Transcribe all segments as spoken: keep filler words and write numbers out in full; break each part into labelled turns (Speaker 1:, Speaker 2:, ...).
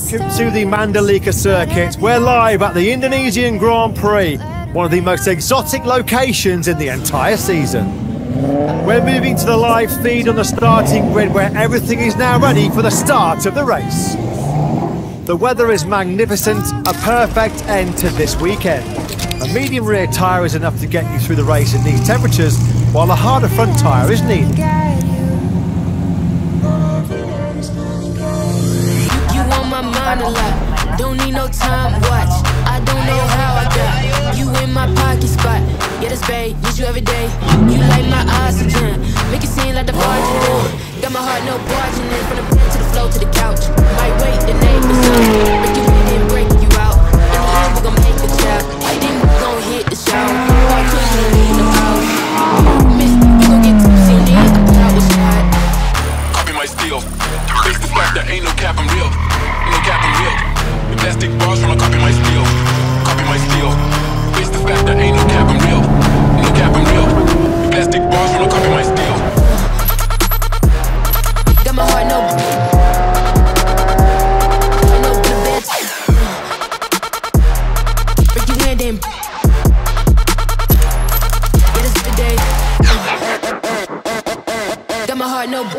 Speaker 1: Welcome to the Mandalika circuit. We're live at the Indonesian Grand Prix, one of the most exotic locations in the entire season. We're moving to the live feed on the starting grid where everything is now ready for the start of the race. The weather is magnificent, a perfect end to this weekend. A medium rear tyre is enough to get you through the race in these temperatures, while a harder front tyre is needed.
Speaker 2: Don't need no time watch. I don't know how I got you in my pocket spot. Yeah, that's babe, need you every day. You like my oxygen, make it seem like the barging. Got my heart no barging in. From the bed to the floor to the couch. Might wait, the neighbors up. Break you in and break you out. In the end, we gon' make the child. Then we gon' hit the shower. All cushion in the house. Miss, you gon' get tipsy and need a power shot.
Speaker 3: Copy my steel. Face the fact that ain't no cap, I'm real. No cap, I'm real. The plastic bars from a copy my steel. Copy my steel. Face the fact that ain't no cap, I'm real. No cap, I'm real. The plastic bars from a copy my steel.
Speaker 2: Got my heart no. No good bitch. Break you in then. Yeah, this is the day. Got my heart no.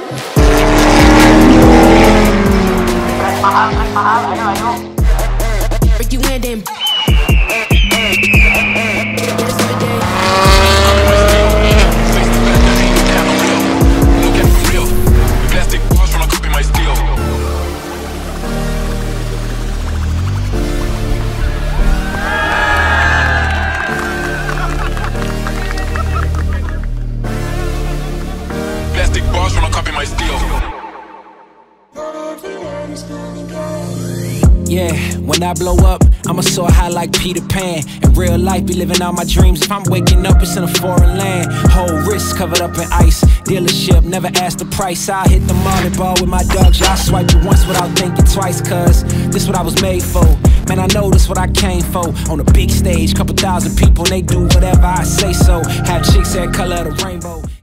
Speaker 2: Break you in then.
Speaker 3: Plastic bars when I copy my steel.
Speaker 4: Yeah, when I blow up, I'ma soar high like Peter Pan. In real life, be living out my dreams. If I'm waking up, it's in a foreign land. Whole wrist covered up in ice. Dealership, never asked the price. I hit the money ball with my dogs. Y'all swipe it once without thinking twice. Cause this what I was made for. Man, I know this what I came for. On a big stage, couple thousand people, and they do whatever I say so. Have chicks that color of the rainbow.